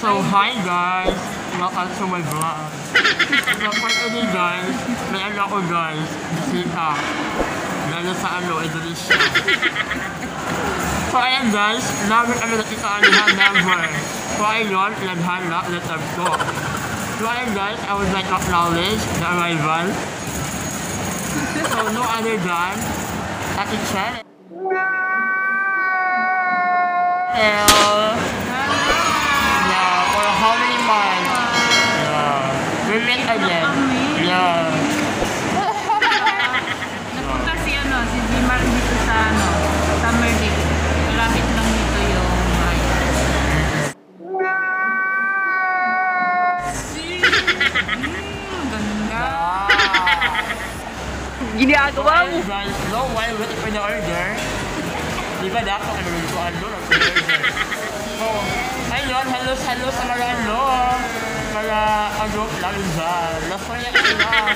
So hi guys! Welcome to my vlog. So for today guys, may ano ako guys, bisita. Lalo sa Indonesia. So ayan guys, never kami nakikaanihan, never. So ayun, pinaghanap, let's go. So ayan guys, I would like to acknowledge the arrival. So no other than Ate Chen. How many months? Yeah. We met again. Yeah. Napunta si Jimar dito sa summer date. Malapit lang dito yung ganda. Ginagawa mo. Guys, no, while waiting for the order, di ba dapat ano nagsuan doon ang order? So, ayun, hello sa mga mga lang dyan. Masaya sila.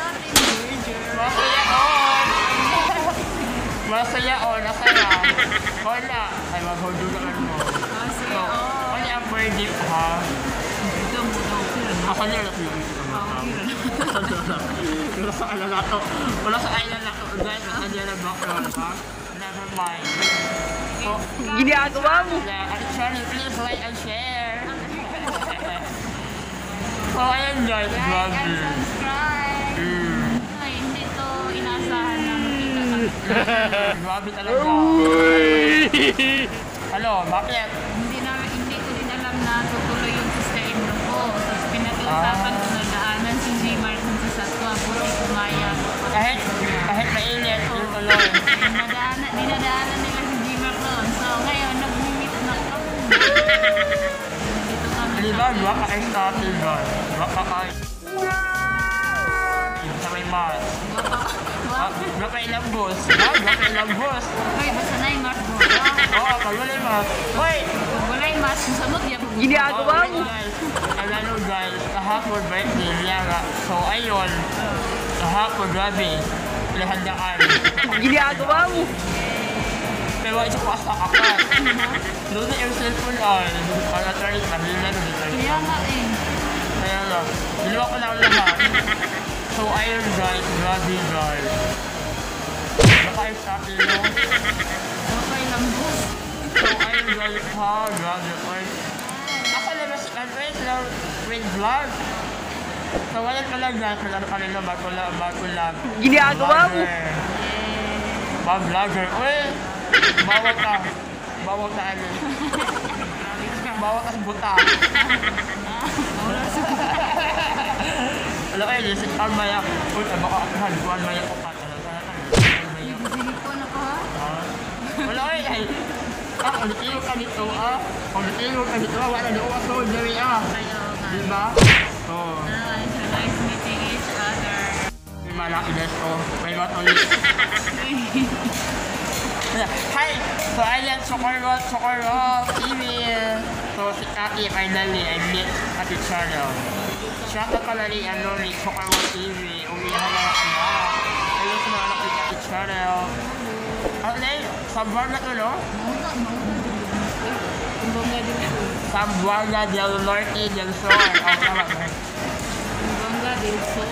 Masaya nasaya. Wala. Ay, mag-hold naman mo. So, ano ang birthday ha? Ito mo daw. Ako niya lang yung wala sa alala to. Wala sa alala to. Guys, nasa niya na background ha? Never mind. So, Ginagawa mo. Actually, please like and share. So, ayan guys, Like grabe. and subscribe. Ay, hindi to inaasahan na makita kami. Grabe talaga. Ano, bakit? Hindi ko din alam na tutuloy yung system ko. Tapos pinag-uusapan ko na daanan si Jimar kung sa Satwa. Buti kumaya. Kahit mainit, yung tuloy. Dinadaanan nila si Jimar doon. So ngayon, nag-meet na kami. Dito kami. Diba, baka ay natin guys. Baka ay... Sa may mas. Baka ilang boss. Baka ilang boss. Ay, basta na yung mas mo. Oo, pagwalay mas. Hoy! Wala yung mas. Samot yan. Ginagawa mo. Alam guys, kahapon birthday niya nga. So ayun, kahapon grabe, lahandaan. Ginagawa mo. Pero ito ko asa akat. Doon na yung cellphone ay, para tayo kanila doon. Kaya nga eh. Kaya lang, dalawa ko na ang lahat. So ayun guys, grabe guys. Baka yung sa akin no? Okay lang boss. So ayun guys ha, grabe guys. Ako na mas advice na with vlog. So wala ka lang guys, kung ano kanila bago lang. Ginagawa mo. Mga vlogger. Uy! Bawat ka. Bawat ka ano. Bawat ka sa buta. Alam kayo, si Juan Maya. Uy, baka akahan. Juan Maya ko pa. Silikon ako ha? Wala kayo. Ulit-ilo ka dito Ulit-ilo ka dito wala na uwas so Jerry Kayo nga. Diba? Oo. Nice meeting each other. May malaki des may matulit. Hi! So ayan, Socorro TV. So si Kaki finally, I met Ate Channel. Siya ka pala ni Socorro TV. Umihan na ayun sa mga anak ni Ate Channel. Ano Sambuanga to, no? Sambuanga del Norte del Sur. Tama ba? Sambuanga del Sur.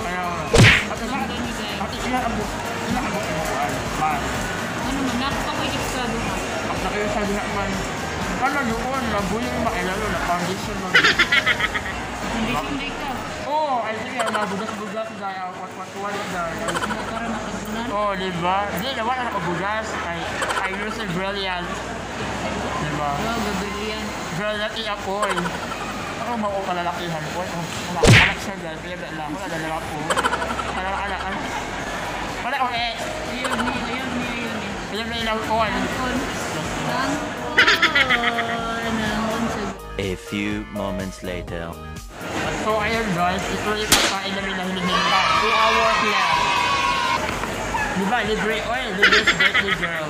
Ate inaabot mo ko Ano man, nakapag-ikip ka doon. Pag nakisabi naman, ano doon, mabuling makilalo na foundation mo. Hindi ka. Oo, ay sige, mabugas-bugas dahil kwat-kwat dahil. Para makagunan. Oo, diba? Hindi, naman ako bugas. I use a brilliant. Diba? Oo, gabrilliant. Brilliant ako eh. Ako makukalalakihan ko. Anak siya dahil, kaya lang, wala dalawa ko. Anak. Wala ko eh. Ayun eh. Ayun na ilang ko. A few moments later. So ayun guys, ito yung pagkain namin na hinihinga. 2 hours left. Diba, libre birthday girl.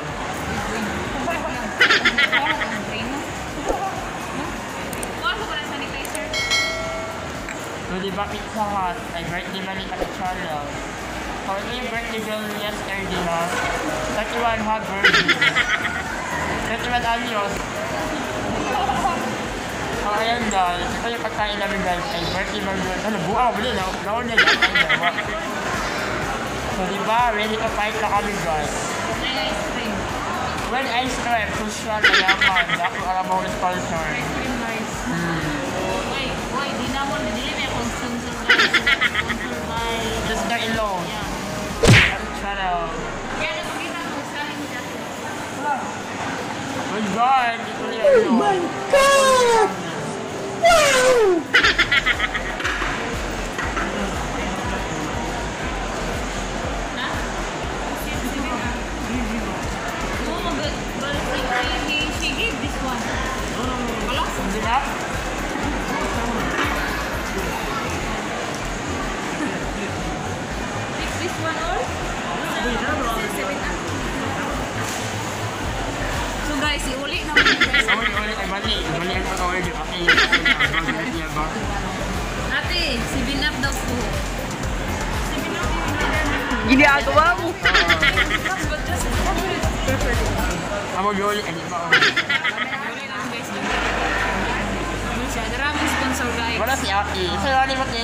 So diba, Pizza Hut, ay birthday man ni Ate Channel. So ito yung birthday girl yesterday ha. 31 hot birthday. 31 anyos. So ayan guys, ito yung pagkain namin guys ay birthday burger. Ano, buaw mo din, naon niya guys ay dawa. So diba, ready to fight na kami guys. May ice cream. When ice cream, social na yaman, dako alam mo sponsor. Ice cream guys. Wait, di na mo, di may akong sponsor guys. Sponsor by... Sister-in-law. Yeah. Channel. Yan, nakikita ko sa akin dyan. Oh my God! Ito niya yun. Oh my God! Wow! Oh, but she gave this one. Kalas? Hindi ba? Take this one all? So guys, iuli naman yung guys. Uli, ay mali. Mali ang pag-order. Okay, yung pag-order ba? Ate, 7-up daw po. 7-up yung in-order na. Ginagawa mo. But just Amo yun, ano ba? iuli lang guys. Ano siya? Maraming sponsor guys. Wala si Aki. Sa'yo, ni Maki?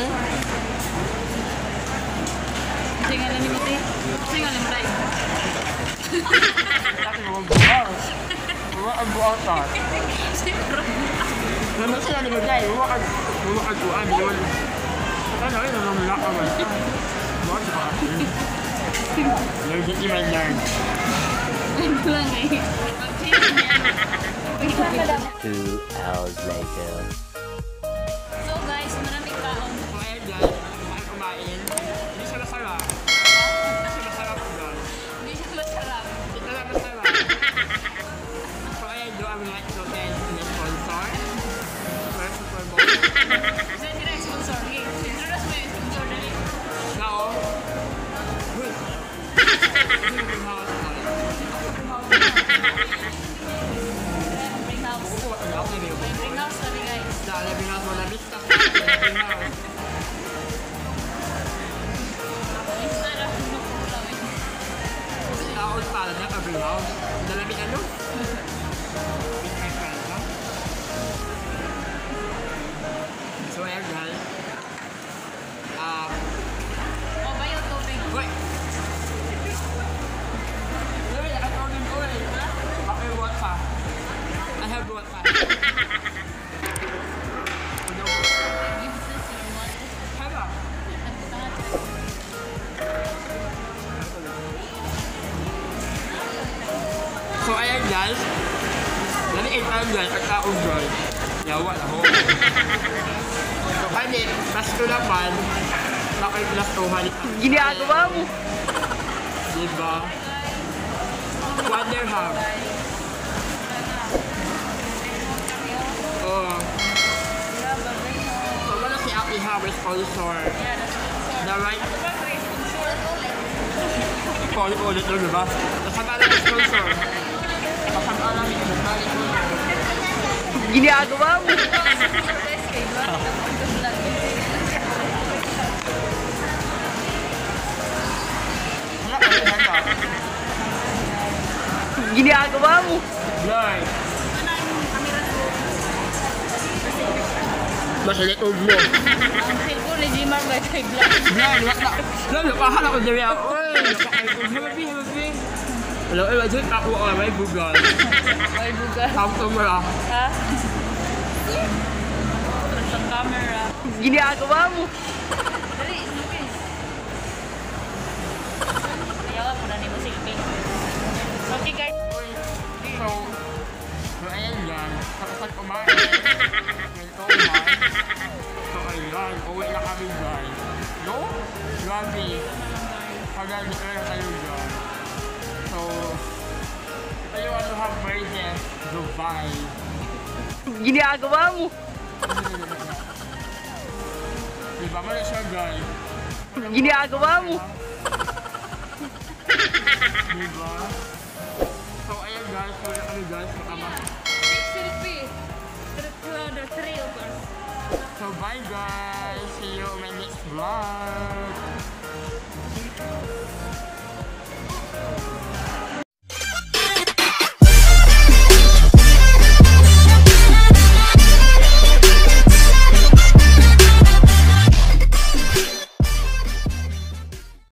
Kasi nga lang ni Mati. Kasi nga lang tayo. Aki, huwag buwang. Huwag ang buwang ka. Naman sila ni Maki. Huwag ang buwang. Yun. Ano, yun, naman lang ako. Huwag si Aki. Learn it, you might learn. Ano lang eh. Mag-change niya. 2 hours later. So guys, maraming kaon. So, ayan guys, ay kumain. Hindi siya masarap. Hindi siya masarap guys. Hindi siya masarap. Hindi siya masarap. So, ayan, do I would like to thank the sponsor. First and foremost. Saan sila yung sponsor? Okay, introduce mo yung sponsor dali. Now, good. Good house, guys. Bring house. Oo, ano ako na rin. Bring house kami guys. Dahil labing house, wala mista. Labing house. Instead of nukulaw eh. Taon pala na labing house. Dalaming ano? So, ayan guys. O, bayo tubig. Wait! Wait, I'm ordering oil. Okay, what pa? I have what pa? Give this your water. Haba. So, ayan guys. Naliit tayo guys, at taong guys. Yawa na ho. So, kani, plus 2 naman. Bakit plus 2 Ginagawa mo. Diba? Wonderham. Oh. So, wala si Aki Harvey sponsor. The right ulit doon, diba? Kasama lang yung sponsor. Kasama lang yung sponsor. Ginagawa mo. Wala ka rin handa. Ginagawa mo. Blay. Masalit og mo. Ang cellphone ni Jimar by kay Black. Blay, wala. Blay, napahala ko diri ako. Uy, napakain ko. Happy. Hello, wajib ako may bugal. Ay, buga. Tapos mo lang. Ha? Sa camera. Ginagawa mo. Dali, silipin. Kaya po na ni mo silipin. Okay guys. So ayan yan. Tapos at kumain. Kumain. So ayan, uwi na kami guys. No? Grabe. Hanggang di kayo tayo guys. So, tayo ano have birthday. Dubai. Ginagawa mo. Diba mali siya guys? Ginagawa mo. Diba? So ayan guys, uwi na kami guys. Take selfie. The three of us. So bye guys. See you in my next vlog.